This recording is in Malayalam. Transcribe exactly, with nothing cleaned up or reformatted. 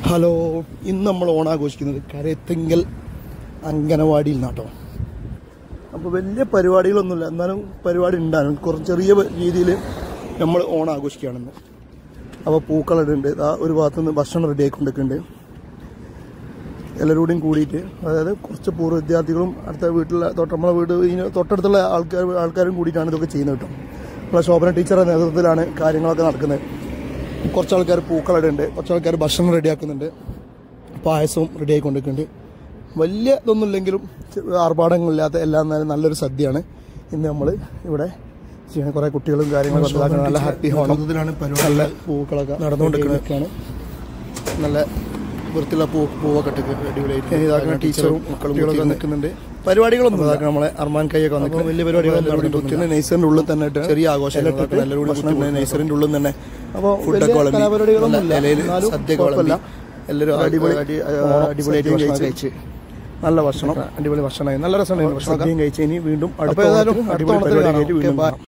ഹലോ, ഇന്ന് നമ്മൾ ഓണാഘോഷിക്കുന്നത് കരയത്തെങ്കൽ അംഗനവാടിയിൽ നിന്നാട്ടോ. അപ്പോൾ വലിയ പരിപാടികളൊന്നുമില്ല, എന്നാലും പരിപാടി ഉണ്ടാകും. കുറച്ച് ചെറിയ രീതിയിൽ നമ്മൾ ഓണാഘോഷിക്കുകയാണെന്ന്. അപ്പോൾ പൂക്കളിടുന്നുണ്ട്, ആ ഒരു ഭാഗത്തുനിന്ന് ഭക്ഷണം റെഡി ആയിക്കൊണ്ടിരിക്കുന്നുണ്ട്. എല്ലാവരോടും കൂടിയിട്ട്, അതായത് കുറച്ച് പൂർവ്വ വിദ്യാർത്ഥികളും അടുത്ത വീട്ടിലെ തൊട്ട് നമ്മളെ വീട് ഇതിന് തൊട്ടടുത്തുള്ള ആൾക്കാർ ആൾക്കാരും കൂടിയിട്ടാണ് ഇതൊക്കെ ചെയ്യുന്നത് കേട്ടോ. നമ്മളെ ശോഭന ടീച്ചറുടെ നേതൃത്വത്തിലാണ് കാര്യങ്ങളൊക്കെ നടക്കുന്നത്. കുറച്ച് ആൾക്കാർ പൂക്കളിടുന്നുണ്ട്, കുറച്ച് ആൾക്കാർ ഭക്ഷണം റെഡിയാക്കുന്നുണ്ട്, പായസവും റെഡി ആയിക്കൊണ്ടിരിക്കുന്നുണ്ട്. വലിയ ഇതൊന്നുമില്ലെങ്കിലും ആർഭാടങ്ങളില്ലാത്ത എല്ലാം നല്ലൊരു സദ്യയാണ് ഇന്ന് നമ്മൾ ഇവിടെ ചെയ്യുന്നത്. കുറേ കുട്ടികളും കാര്യങ്ങളും നല്ല ഹാപ്പി ഹോണത്തിലാണ് നല്ല പൂക്കളൊക്കെ നടന്നുകൊണ്ടിരിക്കുന്നതൊക്കെയാണ്. നല്ല വൃത്തിയുള്ള പൂ പൂവൊക്കെ ഇട്ട് അടിപൊളിയായിട്ട് ഇതാക്കുന്ന ടീച്ചറും കുട്ടികളൊക്കെ നിൽക്കുന്നുണ്ട്. പരിപാടികളൊന്നും ഇതാക്കണം. നമ്മളെ അർമാൻ കൈയൊക്കെ വന്നിട്ട് വലിയ പരിപാടികളൊന്നും നൈസറിന്റെ ഉള്ളിൽ തന്നെ ചെറിയ ആഘോഷം നൈസറിന്റെ ഉള്ളിൽ തന്നെ. അപ്പോൾ ഫുഡൊക്കെ പരിപാടികളൊന്നും സദ്യകളല്ല, എല്ലാവരും അടിപൊളി അടിപൊളിയായിട്ട് കഴിച്ച് നല്ല ഭക്ഷണം, അടിപൊളി ഭക്ഷണമായി, നല്ല രസമുണ്ടായിരുന്നു. ഭക്ഷണം കഴിച്ച് ഇനി വീണ്ടും അടുത്ത അടിപൊളി പരിപാടിയായിട്ട് വീണ്ടും